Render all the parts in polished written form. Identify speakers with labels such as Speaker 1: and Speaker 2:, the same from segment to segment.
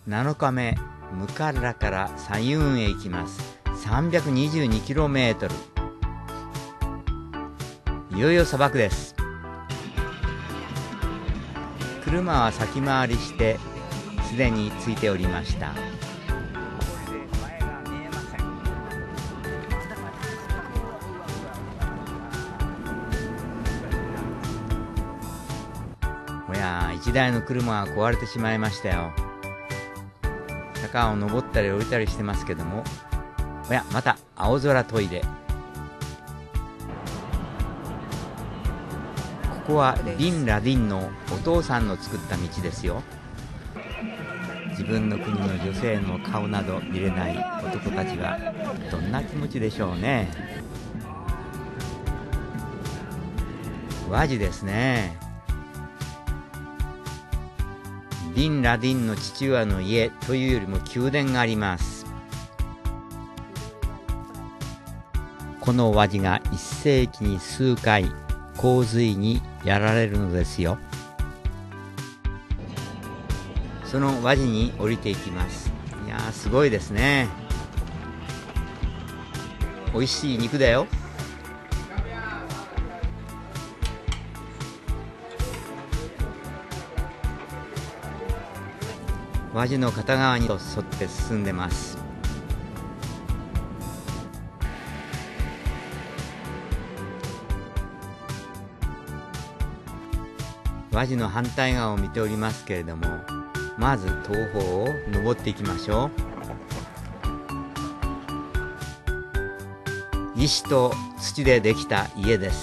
Speaker 1: 7日目、ムカッラからサユーンへ行きます。322km。いよいよ砂漠です。車は先回りしてすでに着いておりました。おや、1台の車が壊れてしまいましたよ。坂を登ったり降りたりしてますけども、おや、また青空トイレ。ここはビンラディンのお父さんの作った道ですよ。自分の国の女性の顔など見れない男たちはどんな気持ちでしょうね。和地ですね。ビンラディンの父親の家というよりも宮殿があります。この和地が1世紀に数回洪水にやられるのですよ。その和地に降りていきます。いやー、すごいですね。美味しい肉だよ。和地の片側に沿って進んでます。和地の反対側を見ておりますけれども、まず東方を登っていきましょう。石と土でできた家です。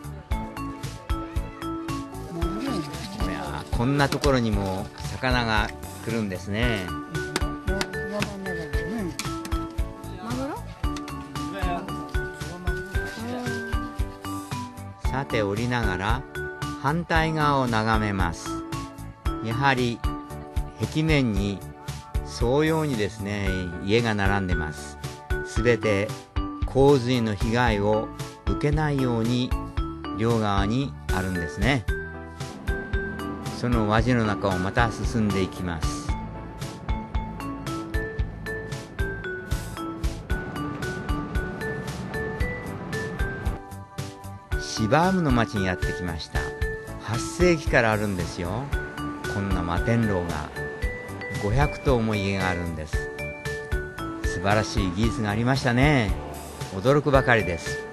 Speaker 1: いや、こんなところにも魚が来るんですね。さて降りながら反対側を眺めます。やはり壁面に沿うようにですね、家が並んでます。すべて洪水の被害を受けないように両側にあるんですね。その和地の中をまた進んでいきます。シバームの町にやってきました。8世紀からあるんですよ。こんな摩天楼が500棟も家があるんです。素晴らしい技術がありましたね。驚くばかりです。